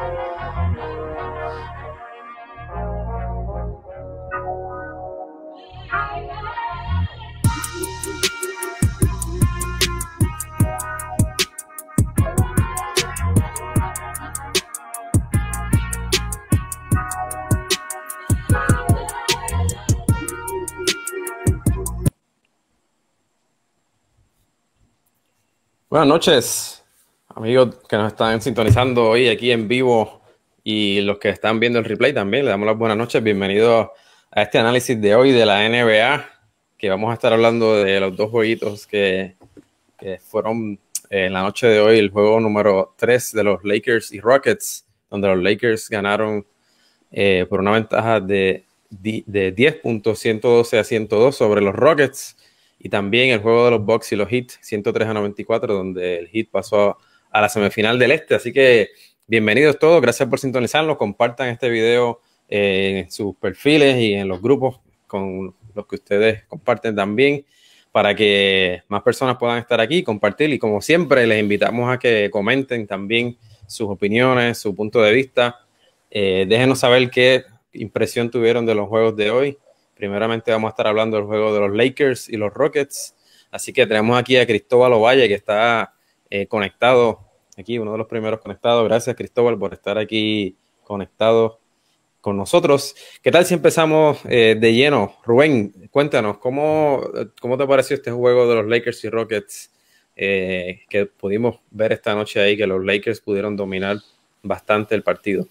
Buenas noches, amigos que nos están sintonizando hoy aquí en vivo y los que están viendo el replay también. Le damos las buenas noches. Bienvenidos a este análisis de hoy de la NBA, que vamos a estar hablando de los dos jueguitos que fueron en la noche de hoy, el juego número 3 de los Lakers y Rockets, donde los Lakers ganaron por una ventaja de 10 puntos, 112-102 sobre los Rockets. Y también el juego de los Bucks y los Heat, 103-94, donde el Heat pasó a la semifinal del Este. Así que bienvenidos todos, gracias por sintonizarnos. Compartan este video en sus perfiles y en los grupos con los que ustedes comparten también, para que más personas puedan estar aquí y compartir. Y como siempre, les invitamos a que comenten también sus opiniones, su punto de vista. Déjenos saber qué impresión tuvieron de los juegos de hoy. Primeramente vamos a estar hablando del juego de los Lakers y los Rockets. Así que tenemos aquí a Cristóbal Ovalle, que está conectado aquí, uno de los primeros conectados. Gracias, Cristóbal, por estar aquí conectado con nosotros. ¿Qué tal si empezamos de lleno? Rubén, cuéntanos, ¿cómo te pareció este juego de los Lakers y Rockets que pudimos ver esta noche ahí, que los Lakers pudieron dominar bastante el partido?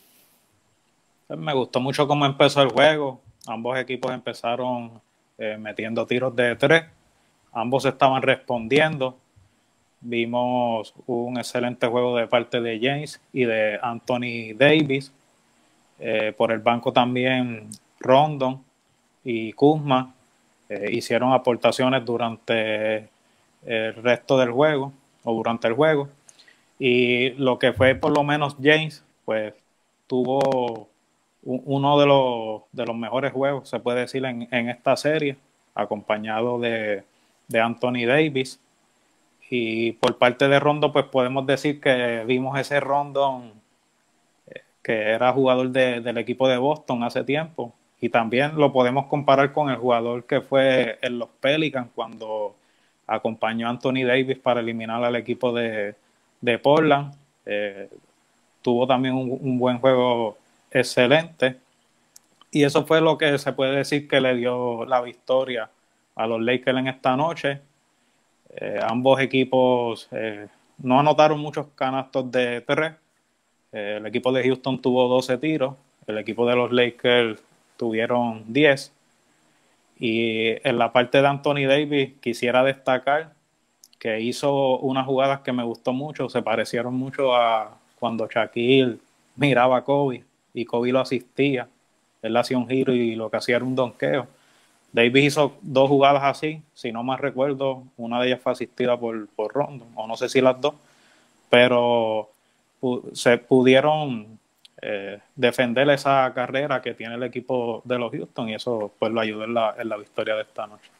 Me gustó mucho cómo empezó el juego. Ambos equipos empezaron metiendo tiros de 3. Ambos estaban respondiendo. Vimos un excelente juego de parte de James y de Anthony Davis. Por el banco también Rondon y Kuzma hicieron aportaciones durante el resto del juego o durante el juego. Y lo que fue por lo menos James, pues tuvo uno de los mejores juegos, se puede decir, en esta serie, acompañado de Anthony Davis. Y por parte de Rondo, pues podemos decir que vimos ese Rondon que era jugador del equipo de Boston hace tiempo, y también lo podemos comparar con el jugador que fue en los Pelicans cuando acompañó a Anthony Davis para eliminar al equipo de Portland. Tuvo también un buen juego, excelente, y eso fue lo que se puede decir que le dio la victoria a los Lakers en esta noche. Ambos equipos no anotaron muchos canastos de 3. El equipo de Houston tuvo 12 tiros, el equipo de los Lakers tuvieron 10. Y en la parte de Anthony Davis quisiera destacar que hizo unas jugadas que me gustó mucho, se parecieron mucho a cuando Shaquille miraba a Kobe y Kobe lo asistía. Él hacía un giro y lo que hacía era un donqueo. Davis hizo 2 jugadas así, si no mal recuerdo, una de ellas fue asistida por Rondo, o no sé si las dos, pero se pudieron defender esa carrera que tiene el equipo de los Houston, y eso pues lo ayudó en la victoria de esta noche.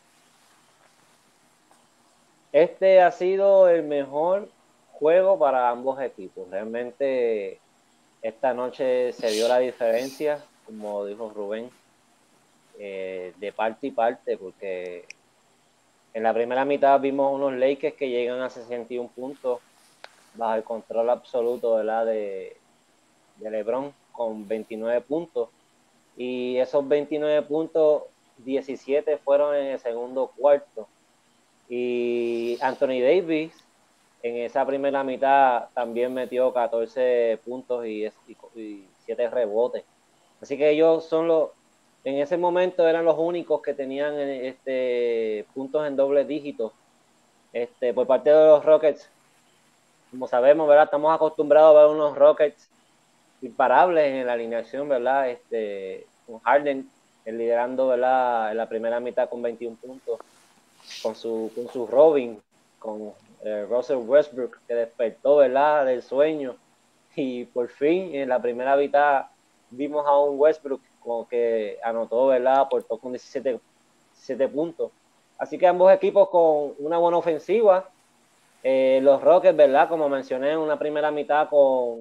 Este ha sido el mejor juego para ambos equipos. Realmente esta noche se vio la diferencia, como dijo Rubén, de parte y parte, porque en la primera mitad vimos unos Lakers que llegan a 61 puntos bajo el control absoluto, ¿verdad?, de LeBron, con 29 puntos. Y esos 29 puntos, 17 fueron en el segundo cuarto. Y Anthony Davis en esa primera mitad también metió 14 puntos y 7 rebotes. Así que ellos en ese momento eran los únicos que tenían puntos en doble dígito. Por parte de los Rockets, como sabemos, ¿verdad?, estamos acostumbrados a ver unos Rockets imparables en la alineación, ¿verdad? Con Harden liderando, ¿verdad?, en la primera mitad con 21 puntos, con su Robin, con Russell Westbrook, que despertó, ¿verdad?, del sueño, y por fin en la primera mitad vimos a un Westbrook como que anotó, ¿verdad?, aportó con 17 puntos. Así que ambos equipos con una buena ofensiva. Los Rockets, ¿verdad?, como mencioné, en una primera mitad con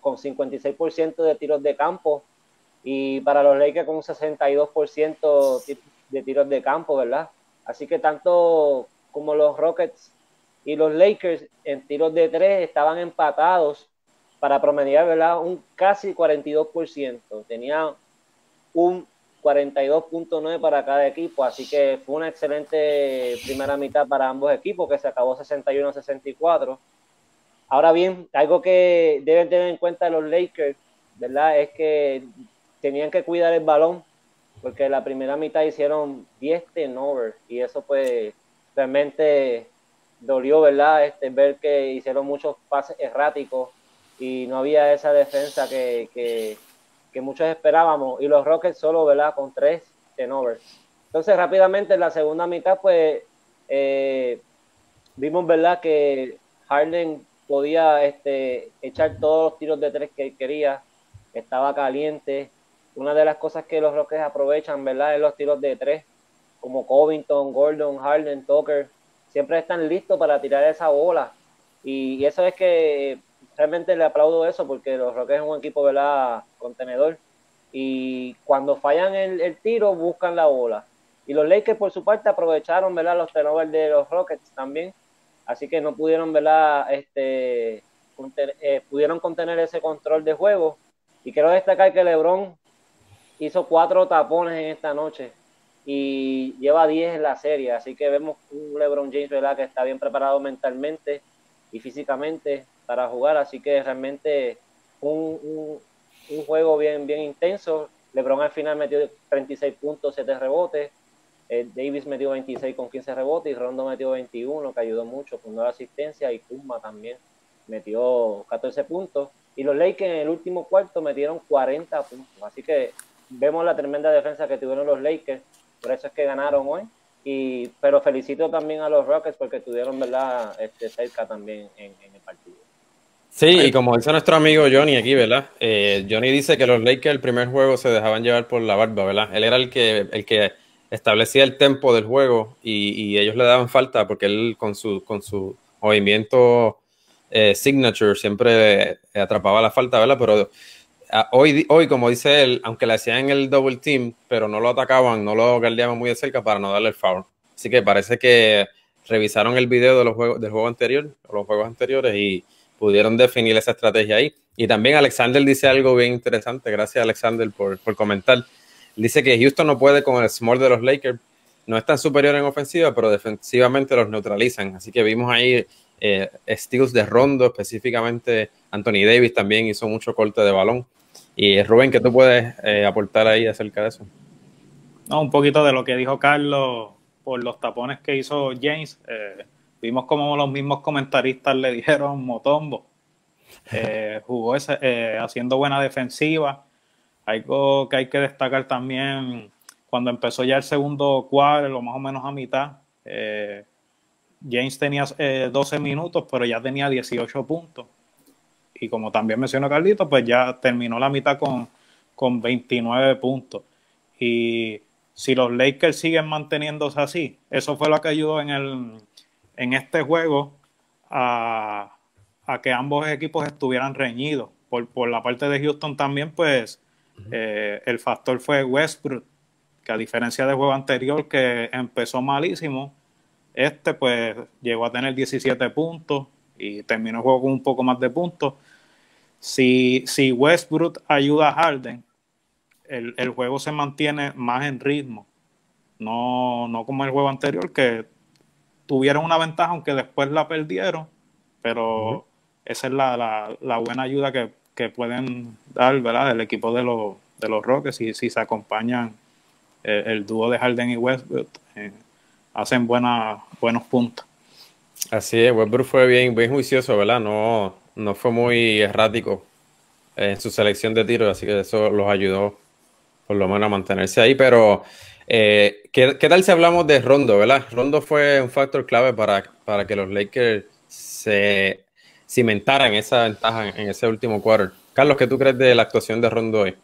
con 56% de tiros de campo, y para los Lakers con un 62% de tiros de campo, ¿verdad? Así que tanto como los Rockets y los Lakers en tiros de 3 estaban empatados para promediar, ¿verdad? Un casi 42%. Tenían un 42.9 para cada equipo, así que fue una excelente primera mitad para ambos equipos, que se acabó 61-64. Ahora bien, algo que deben tener en cuenta los Lakers, ¿verdad? Es que tenían que cuidar el balón, porque la primera mitad hicieron 10 turnovers, y eso pues realmente dolió, ¿verdad? Ver que hicieron muchos pases erráticos y no había esa defensa que muchos esperábamos, y los Rockets solo, ¿verdad? Con 3 turnovers. Entonces rápidamente en la segunda mitad pues vimos, ¿verdad? Que Harden podía echar todos los tiros de 3 que quería, estaba caliente. Una de las cosas que los Rockets aprovechan, ¿verdad? Es los tiros de 3, como Covington, Gordon, Harden, Tucker, siempre están listos para tirar esa bola, y eso es que realmente le aplaudo eso, porque los Rockets es un equipo, ¿verdad? Contenedor, y cuando fallan el tiro buscan la bola, y los Lakers por su parte aprovecharon, ¿verdad? Los turnovers de los Rockets también, así que no pudieron, ¿verdad? Pudieron contener ese control de juego, y quiero destacar que LeBron hizo 4 tapones en esta noche y lleva 10 en la serie, así que vemos un LeBron James, ¿verdad? Que está bien preparado mentalmente y físicamente para jugar, así que realmente un juego bien intenso. LeBron al final metió 36 puntos, 7 rebotes, Davis metió 26 con 15 rebotes, y Rondo metió 21, que ayudó mucho con 9 asistencias, y Kuzma también metió 14 puntos, y los Lakers en el último cuarto metieron 40 puntos, así que vemos la tremenda defensa que tuvieron los Lakers, por eso es que ganaron hoy, pero felicito también a los Rockets porque tuvieron, ¿verdad? Cerca también en el partido. Sí, y como dice nuestro amigo Johnny aquí, ¿verdad? Johnny dice que los Lakers el primer juego se dejaban llevar por la barba, ¿verdad? Él era el que establecía el tempo del juego, y ellos le daban falta porque él con su movimiento signature siempre atrapaba la falta, ¿verdad? Pero hoy, como dice él, aunque le hacían el double team, pero no lo atacaban, no lo guardiaban muy de cerca para no darle el foul. Así que parece que revisaron el video de del juego anterior, o los juegos anteriores, y pudieron definir esa estrategia ahí. Y también Alexander dice algo bien interesante. Gracias, Alexander, por comentar. Dice que Houston no puede con el small de los Lakers. No es tan superior en ofensiva, pero defensivamente los neutralizan. Así que vimos ahí steals de Rondo, específicamente Anthony Davis también hizo mucho corte de balón. Y Rubén, ¿qué tú puedes aportar ahí acerca de eso? No, un poquito de lo que dijo Carlos por los tapones que hizo James. Vimos como los mismos comentaristas le dijeron Motombo. Jugó haciendo buena defensiva. Algo que hay que destacar también, cuando empezó ya el segundo cuarto, o más o menos a mitad, James tenía 12 minutos, pero ya tenía 18 puntos. Y como también mencionó Carlito, pues ya terminó la mitad con 29 puntos. Y si los Lakers siguen manteniéndose así, eso fue lo que ayudó en este juego a que ambos equipos estuvieran reñidos. Por la parte de Houston también, pues el factor fue Westbrook, que a diferencia del juego anterior que empezó malísimo, pues llegó a tener 17 puntos y terminó el juego con un poco más de puntos. Si Westbrook ayuda a Harden, el juego se mantiene más en ritmo, no como el juego anterior, que tuvieron una ventaja aunque después la perdieron, pero esa es la buena ayuda que pueden dar, ¿verdad? El equipo de los Rockets, si se acompañan el dúo de Harden y Westbrook, hacen buenos puntos. Así es, Westbrook fue bien juicioso, ¿verdad? No fue muy errático en su selección de tiros, así que eso los ayudó por lo menos a mantenerse ahí. Pero, ¿qué tal si hablamos de Rondo, ¿verdad? Rondo fue un factor clave para que los Lakers se cimentaran esa ventaja en ese último quarter. Carlos, ¿qué tú crees de la actuación de Rondo hoy?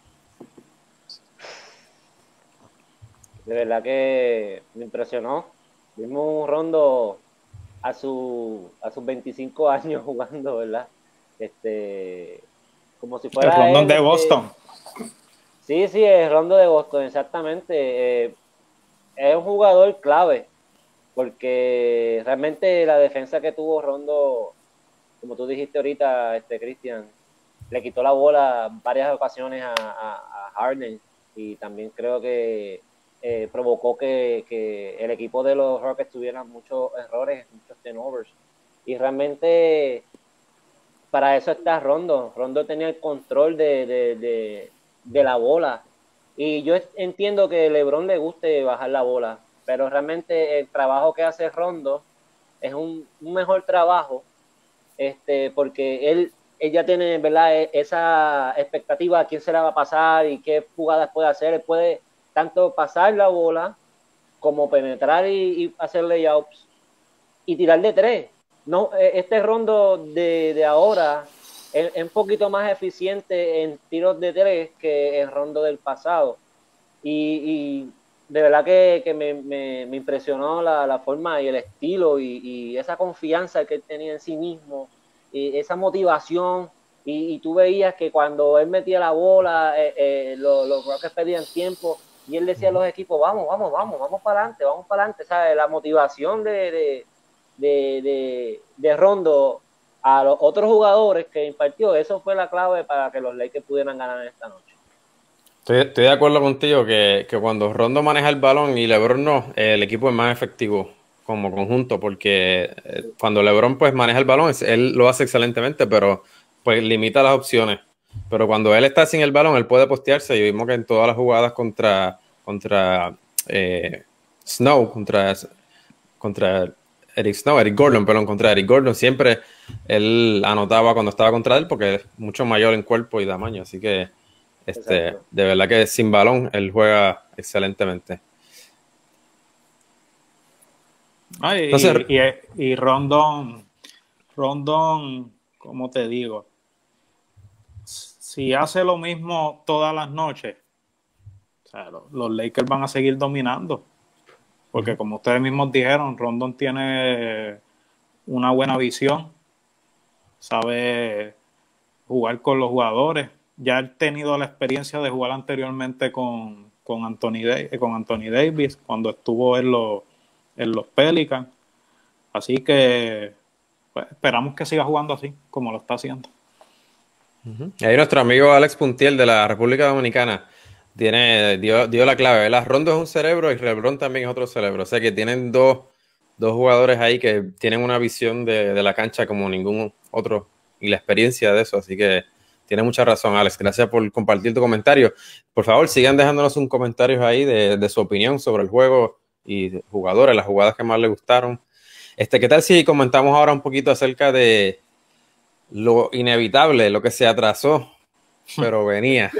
De verdad que me impresionó. Vimos un Rondo a sus 25 años jugando, ¿verdad? como si El fuera Rondón él, de Boston. Sí, el Rondo de Boston, exactamente. Es un jugador clave, porque realmente la defensa que tuvo Rondo, como tú dijiste ahorita, Cristian, le quitó la bola varias ocasiones a Harden, y también creo que provocó que el equipo de los Rockets tuviera muchos errores, muchos turnovers. Y realmente para eso está Rondo. Rondo tenía el control de la bola. Y yo entiendo que a LeBron le guste bajar la bola, pero realmente el trabajo que hace Rondo es un mejor trabajo, porque él ya tiene, ¿verdad?, esa expectativa a quién se la va a pasar y qué jugadas puede hacer. Él puede tanto pasar la bola como penetrar y hacer layups y tirar de tres. No, este Rondo de ahora es un poquito más eficiente en tiros de tres que el Rondo del pasado. Y de verdad que me impresionó la forma y el estilo y esa confianza que él tenía en sí mismo, y esa motivación. Y tú veías que cuando él metía la bola, los Rockets pedían tiempo y él decía a los equipos, vamos para adelante, ¿sabes? La motivación de Rondo a los otros jugadores que impartió, eso fue la clave para que los Lakers pudieran ganar esta noche. Estoy de acuerdo contigo que cuando Rondo maneja el balón y LeBron no, el equipo es más efectivo como conjunto, porque cuando LeBron pues maneja el balón, él lo hace excelentemente, pero pues limita las opciones. Pero cuando él está sin el balón, él puede postearse, y vimos que en todas las jugadas contra Snow, contra Eric Gordon, perdón, contra Eric Gordon, siempre él anotaba cuando estaba contra él, porque es mucho mayor en cuerpo y tamaño, así que Exacto. de verdad que sin balón él juega excelentemente. Entonces, Y Rondón, ¿cómo te digo? Si hace lo mismo todas las noches, o sea, los Lakers van a seguir dominando. Porque como ustedes mismos dijeron, Rondón tiene una buena visión, sabe jugar con los jugadores. Ya he tenido la experiencia de jugar anteriormente con Anthony Davis cuando estuvo en los Pelicans. Así que pues, esperamos que siga jugando así, como lo está haciendo. ahí nuestro amigo Alex Puntiel de la República Dominicana dio la clave, ¿verdad? Rondo es un cerebro y LeBron también es otro cerebro. O sea que tienen dos jugadores ahí que tienen una visión de la cancha como ningún otro y la experiencia de eso. Así que tiene mucha razón, Alex. Gracias por compartir tu comentario. Por favor, sigan dejándonos un comentario ahí de su opinión sobre el juego y de jugadores, las jugadas que más les gustaron. ¿Qué tal si comentamos ahora un poquito acerca de lo inevitable, lo que se atrasó, pero venía?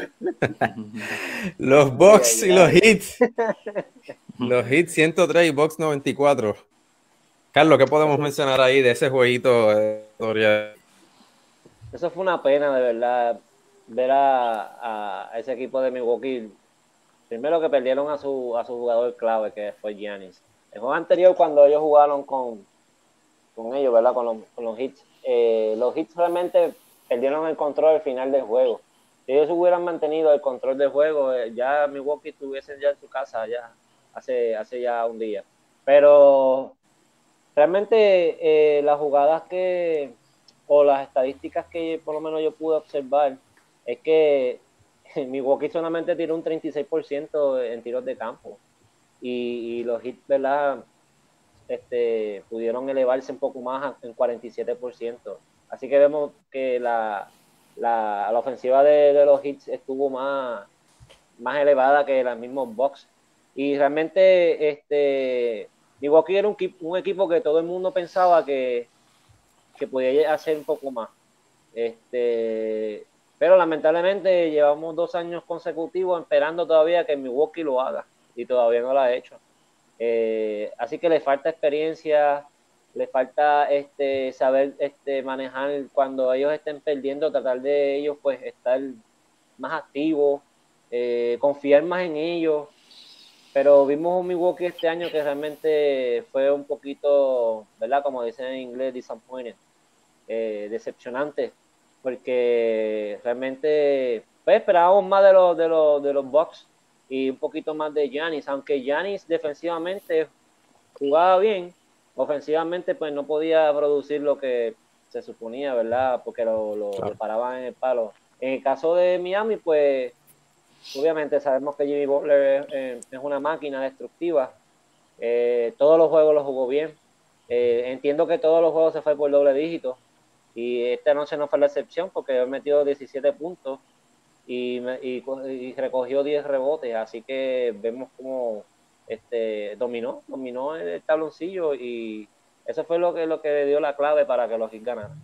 Los Ay, Bucks ay, y los ay. Hits. Los Hits 103 y Bucks 94. Carlos, ¿qué podemos Eso, mencionar ahí de ese jueguito de historia? eso fue una pena, de verdad, ver a ese equipo de Milwaukee. Primero que perdieron a su jugador clave, que fue Giannis. El juego anterior, cuando ellos jugaron con ellos, ¿verdad? Con los Hits. Los Hits realmente perdieron el control al final del juego. Si ellos hubieran mantenido el control del juego, ya Milwaukee estuviese ya en su casa ya hace ya un día. Pero realmente las jugadas o las estadísticas que por lo menos yo pude observar, es que Milwaukee solamente tiró un 36% en tiros de campo. Y los Hits, ¿verdad? Pudieron elevarse un poco más en 47%. Así que vemos que la ofensiva de los Hits estuvo más elevada que los mismos Bucks. Y realmente Milwaukee era un equipo que todo el mundo pensaba que podía hacer un poco más. Pero lamentablemente llevamos 2 años consecutivos esperando todavía que Milwaukee lo haga, y todavía no lo ha hecho. Así que le falta experiencia, le falta saber manejar cuando ellos estén perdiendo, tratar de ellos pues estar más activos, confiar más en ellos. Pero vimos un Milwaukee este año que realmente fue un poquito, ¿verdad? Como dicen en inglés, disappointed, decepcionante. porque realmente pues, esperábamos más de los Bucks y un poquito más de Giannis, aunque Giannis defensivamente jugaba bien, ofensivamente pues no podía producir lo que se suponía, ¿verdad? Porque lo paraban en el palo. En el caso de Miami, pues obviamente sabemos que Jimmy Butler es una máquina destructiva. Todos los juegos los jugó bien. Entiendo que todos los juegos se fue por doble dígito y esta noche no fue la excepción porque él metió 17 puntos y recogió 10 rebotes, así que vemos cómo dominó el tabloncillo y eso fue lo que le dio la clave para que los Heat ganaran.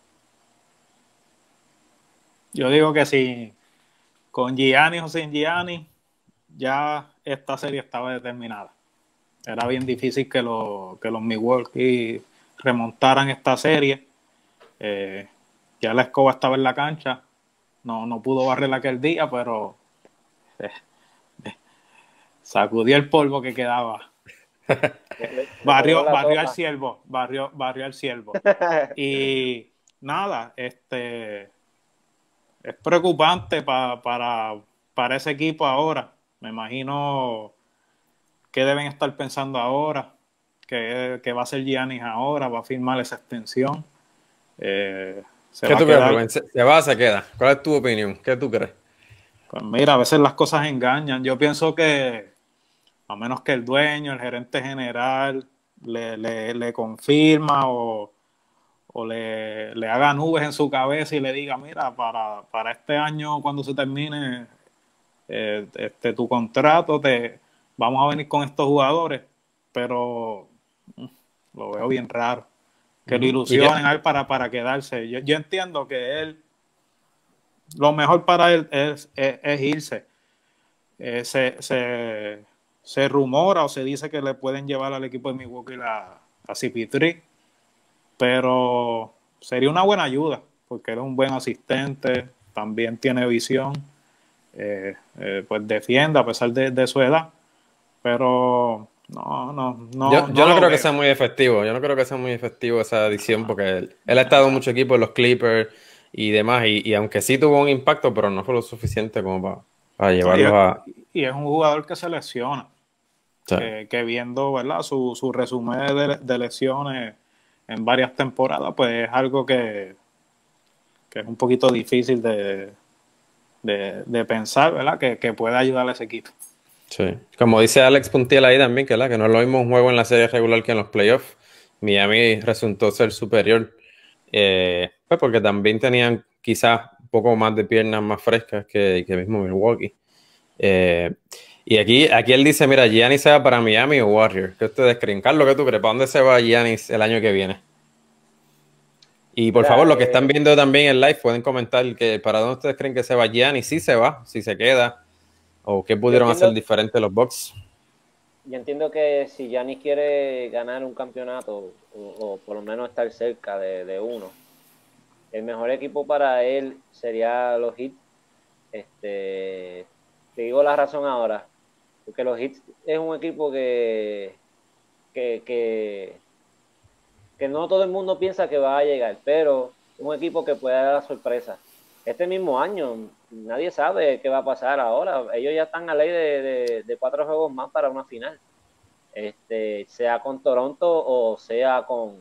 Yo digo que si con Giannis o sin Giannis, ya esta serie estaba determinada. Era bien difícil que los Milwaukee remontaran esta serie. Ya la escoba estaba en la cancha. No pudo barrer aquel día, pero sacudió el polvo que quedaba. barrió al ciervo. Barrió al ciervo. Y nada, es preocupante para ese equipo ahora. Me imagino qué deben estar pensando ahora, que va a hacer Giannis ahora, va a firmar esa extensión. ¿Qué tú crees, Rubén? ¿Se va o se queda? ¿Cuál es tu opinión? ¿Qué tú crees? Pues mira, a veces las cosas engañan. Yo pienso que a menos que el dueño, el gerente general le confirma o le haga nubes en su cabeza y le diga, mira, para este año cuando se termine tu contrato, vamos a venir con estos jugadores, pero lo veo bien raro. Que lo ilusionen a él para quedarse. Yo entiendo que él, lo mejor para él es irse. Se rumora o se dice que le pueden llevar al equipo de Milwaukee a CP3, pero sería una buena ayuda porque él es un buen asistente, también tiene visión, pues defiende a pesar de su edad, pero no. Yo no creo que sea muy efectivo. Yo no creo que sea muy efectivo esa adición porque él ha estado en mucho equipo en los Clippers y demás, y aunque sí tuvo un impacto, pero no fue lo suficiente como para llevarlo a... Y es un jugador que se lesiona. Sí. Que viendo, ¿verdad?, su resumen de lesiones en varias temporadas, pues es algo que es un poquito difícil de pensar, ¿verdad?, que pueda ayudar a ese equipo. Sí, como dice Alex Puntiel ahí también, que no es lo mismo un juego en la serie regular que en los playoffs. Miami resultó ser superior, pues porque también tenían quizás un poco más de piernas más frescas que mismo Milwaukee. Y aquí él dice, mira, Giannis se va para Miami o Warriors. ¿Qué ustedes creen? Carlos, ¿qué tú crees? ¿Para dónde se va Giannis el año que viene? Y por favor, los que están viendo también el live pueden comentar que para dónde ustedes creen que se va Giannis, si se va, si se queda. ¿O qué pudieron hacer diferente los Bucks? Yo entiendo que si Giannis quiere ganar un campeonato o por lo menos estar cerca de uno, el mejor equipo para él sería los Heat. Te digo la razón ahora, porque los Heat es un equipo que no todo el mundo piensa que va a llegar, pero es un equipo que puede dar la sorpresa. Este mismo año, nadie sabe qué va a pasar ahora. Ellos ya están a ley de 4 juegos más para una final. Sea con Toronto o sea con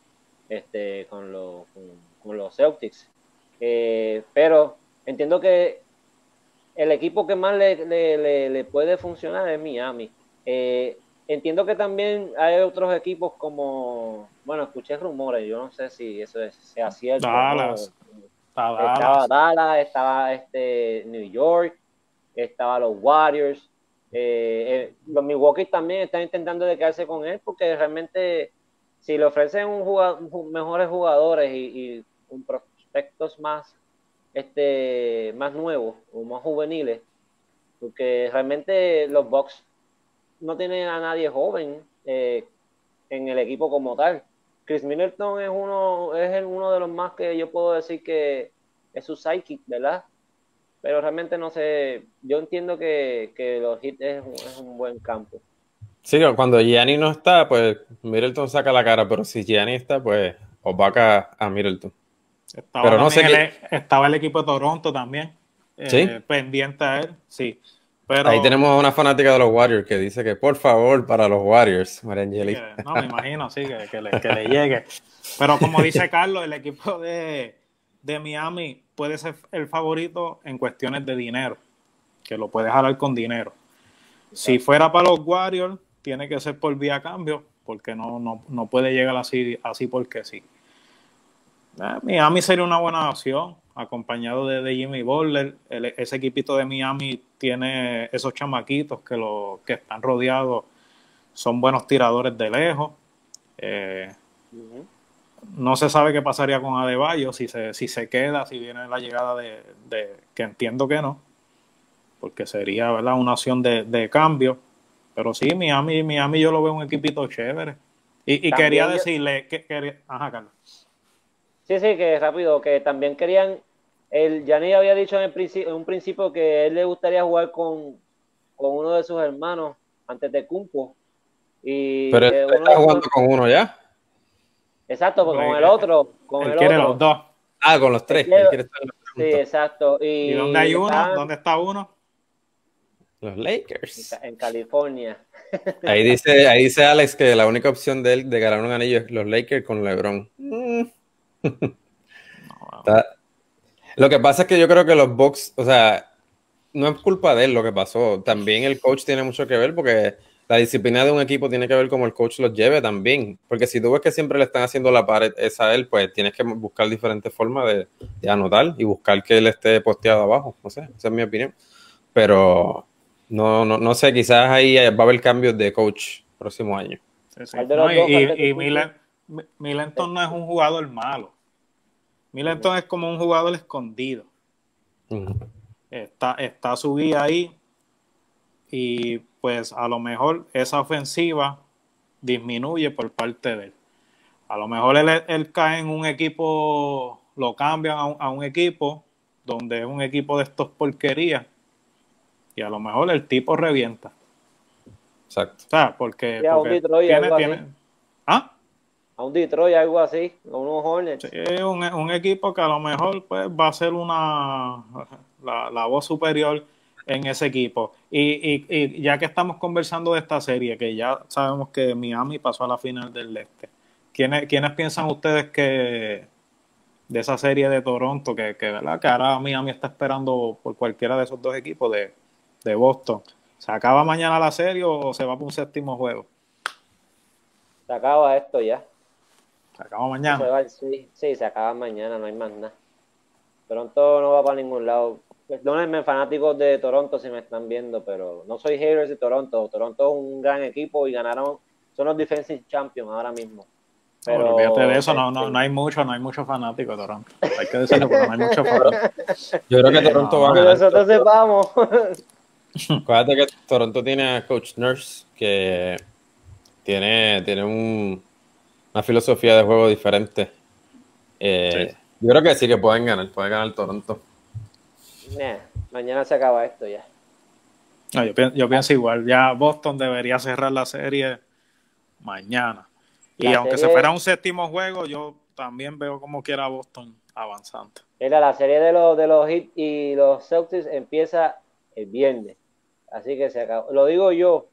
los Celtics. Pero entiendo que el equipo que más le puede funcionar es Miami. Entiendo que también hay otros equipos como, bueno, escuché rumores, yo no sé si eso sea cierto. Dallas. Estaba Dallas, estaba New York, estaba los Warriors, los Milwaukee también están intentando de quedarse con él porque realmente si le ofrecen mejores jugadores y prospectos más nuevos o más juveniles, porque realmente los Bucks no tienen a nadie joven en el equipo como tal. Chris Middleton es uno de los más que yo puedo decir que es su sidekick, ¿verdad? Pero realmente no sé, yo entiendo que los Heat es un buen campo. Sí, cuando Gianni no está, pues Middleton saca la cara, pero si Gianni está, pues opaca a Middleton. Pero no sé estaba el equipo de Toronto también, ¿sí? pendiente a él, sí. Pero, ahí tenemos una fanática de los Warriors que dice que por favor para los Warriors, María Angeli. No, me imagino, sí, que le llegue. Pero como dice Carlos, el equipo de Miami puede ser el favorito en cuestiones de dinero, que lo puede jalar con dinero. Si fuera para los Warriors, tiene que ser por vía cambio, porque no puede llegar así porque sí. Miami sería una buena opción, acompañado de Jimmy Butler. Ese equipito de Miami tiene esos chamaquitos que están rodeados, son buenos tiradores de lejos. No se sabe qué pasaría con Adebayo, si se queda, si viene la llegada de que entiendo que no, porque sería, ¿verdad?, una opción de cambio. Pero sí, Miami yo lo veo un equipito chévere. Y quería decirle ajá, Carlos. Sí, que rápido, que también querían, Gianni había dicho en un principio que él le gustaría jugar con uno de sus hermanos antes de Kumpo. Pero él está jugando con uno ya. Exacto, pues con el otro. Él quiere los dos. Con los tres. Él quiere estar en los tres sí, exacto. ¿Y dónde hay uno? ¿Dónde está uno? Los Lakers. En California. Ahí dice Alex que la única opción de él de ganar un anillo es los Lakers con LeBron. Lo que pasa es que yo creo que los Bucks, o sea, no es culpa de él lo que pasó. También el coach tiene mucho que ver porque la disciplina de un equipo tiene que ver cómo el coach los lleve también. Porque si tú ves que siempre le están haciendo la pared esa a él, pues tienes que buscar diferentes formas de anotar y buscar que él esté posteado abajo. No sé, esa es mi opinión. Pero no sé, quizás ahí va a haber cambios de coach próximo año. Sí. No, y Middleton no es un jugador malo. Middleton es como un jugador escondido. Está su guía ahí y pues a lo mejor esa ofensiva disminuye por parte de él. A lo mejor él cae en un equipo, lo cambian a un equipo donde es un equipo de estos porquerías y a lo mejor el tipo revienta. Exacto. O sea, porque a un Detroit, tiene ¿ah? A un Detroit, algo así, a unos Hornets. Sí, un equipo que a lo mejor pues va a ser la voz superior en ese equipo. Y ya que estamos conversando de esta serie, que ya sabemos que Miami pasó a la final del Este, ¿quiénes piensan ustedes que de esa serie de Toronto, ¿verdad?, que ahora Miami está esperando por cualquiera de esos dos equipos de Boston? ¿Se acaba mañana la serie o se va por un séptimo juego? Se acaba esto ya. ¿Se acaba mañana? Sí, se acaba mañana, no hay más nada. Toronto no va para ningún lado. Perdónenme, fanáticos de Toronto, si me están viendo, pero no soy haters de Toronto. Toronto es un gran equipo y son los defensive champions ahora mismo. Pero olvídate de eso, no hay mucho fanático de Toronto. Hay que decirlo, pero no hay mucho fanático. Yo creo que Toronto va a ganar. Nosotros sepamos. Acuérdate que Toronto tiene a Coach Nurse, que tiene una filosofía de juego diferente. Sí. Yo creo que sí que puede ganar Toronto. Mañana se acaba esto ya. No, yo pienso igual. Ya Boston debería cerrar la serie mañana. Y aunque se fuera un séptimo juego, yo también veo como quiera Boston avanzando. La serie de los Heat y los Celtics empieza el viernes. Así que se acabó. Lo digo yo.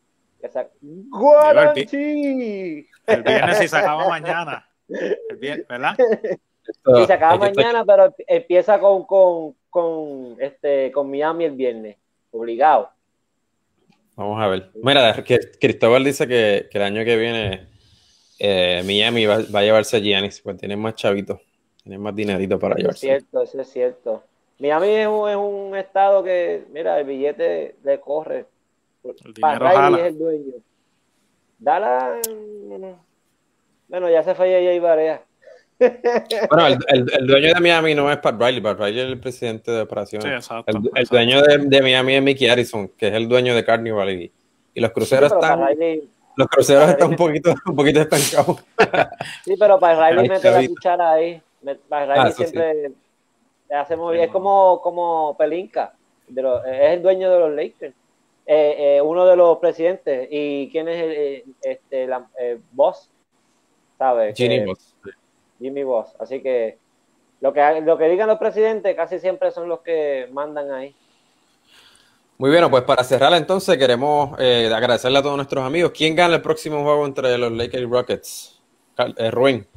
¡Guarantí! El viernes sí se acaba mañana. El viernes, ¿verdad? Sí, se acaba mañana, pero empieza con Miami el viernes. Obligado. Vamos a ver. Mira, Cristóbal dice que el año que viene Miami va a llevarse a Giannis, pues tienen más chavitos, tienen más dinerito para llevarse. Eso es cierto. Miami es un estado que, mira, el billete le corre. El dinero jala. Es el dueño. Dallas, bueno, ya se fue J.J. Barea. Bueno, el dueño de Miami no es Pat Riley. Pat Riley es el presidente de operaciones. Sí, exacto. El dueño de Miami es Mickey Harrison, que es el dueño de Carnival, y los cruceros los cruceros están un poquito estancados. Sí, pero Pat Riley mete la cuchara ahí. Pat Riley siempre hace muy bien. Es como Pelinka, es el dueño de los Lakers. Uno de los presidentes. ¿Y quién es el boss? ¿Sabes? Jimmy Boss. Jimmy Boss. Así que Lo que digan los presidentes casi siempre son los que mandan ahí. Muy bien, pues para cerrar entonces queremos agradecerle a todos nuestros amigos. ¿Quién gana el próximo juego entre los Lakers y Rockets? Rubén.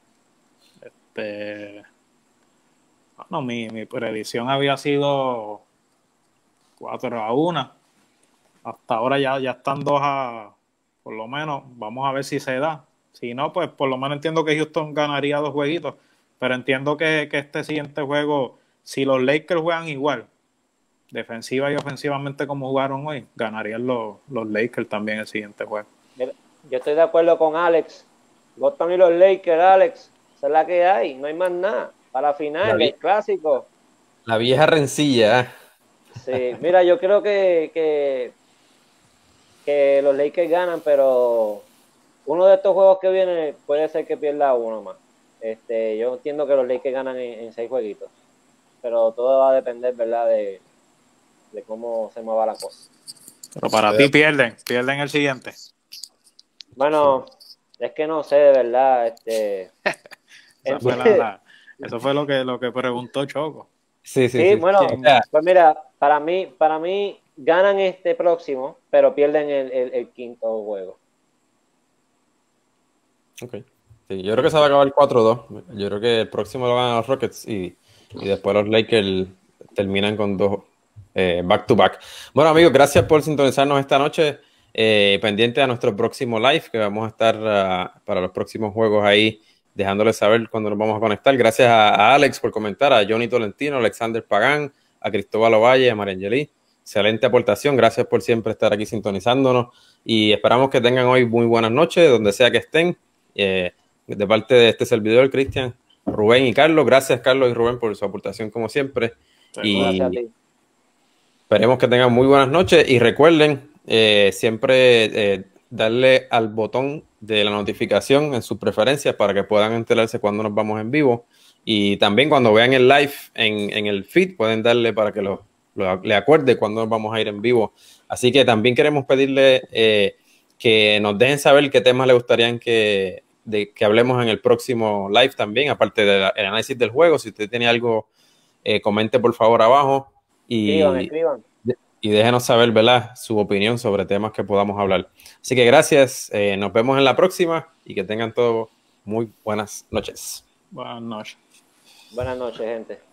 Bueno, mi predicción había sido 4-1. Hasta ahora ya están 2 por lo menos. Vamos a ver si se da. Si no, pues por lo menos entiendo que Houston ganaría 2 jueguitos. Pero entiendo que este siguiente juego, si los Lakers juegan igual, defensiva y ofensivamente como jugaron hoy, ganarían los Lakers también el siguiente juego. Yo estoy de acuerdo con Alex. Boston y los Lakers, Alex. Esa es la que hay. No hay más nada. Para la final, el clásico. La vieja rencilla. Sí, mira, yo creo que los Lakers ganan, pero uno de estos juegos que viene puede ser que pierda uno más. Yo entiendo que los Lakers ganan en 6 jueguitos, pero todo va a depender, ¿verdad?, de cómo se mueva la cosa. Pero para ti pierden el siguiente. Bueno, es que no sé, de verdad. Eso fue lo que preguntó Choco. Sí, bueno, pues mira, para mí ganan este próximo, pero pierden el quinto juego. Ok. Sí, yo creo que se va a acabar 4-2. Yo creo que el próximo lo ganan los Rockets y después los Lakers terminan con 2 back-to-back. Bueno, amigos, gracias por sintonizarnos esta noche. Pendiente a nuestro próximo live, que vamos a estar para los próximos juegos ahí, dejándoles saber cuándo nos vamos a conectar. Gracias a Alex por comentar, a Johnny Tolentino, a Alexander Pagán, a Cristóbal Ovalle, a María Angelí. Excelente aportación. Gracias por siempre estar aquí sintonizándonos y esperamos que tengan hoy muy buenas noches, donde sea que estén. De parte de este servidor, Cristian, Rubén y Carlos. Gracias, Carlos y Rubén, por su aportación como siempre. Y gracias a ti. Esperemos que tengan muy buenas noches y recuerden siempre darle al botón de la notificación en sus preferencias para que puedan enterarse cuando nos vamos en vivo, y también cuando vean el live en el feed pueden darle para que le acuerde cuando nos vamos a ir en vivo. Así que también queremos pedirle que nos dejen saber qué temas les gustarían que hablemos en el próximo live también, aparte del análisis del juego. Si usted tiene algo, comente por favor abajo Escriban. y déjenos saber, ¿verdad?, su opinión sobre temas que podamos hablar. Así que gracias, nos vemos en la próxima y que tengan todos muy buenas noches. Buenas noches. Buenas noches, gente.